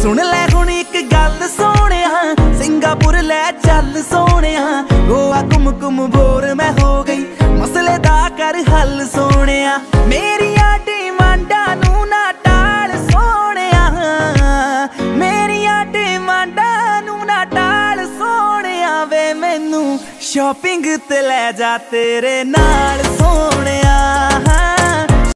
सुन लै हुण एक गल सोहणिया, सिंगापुर लै चल सोहणिया। गोवा घुम घुम बोर मैं हो गई, मसले दा कर हल सोहणिया। मेरिया डिमांडां नूं ना टाल सोहणिया, मेरिया डिमांडां नूं ना टाल सोहणिया। वे मैनू शॉपिंग ते लै जा तेरे नाल सोहणिया।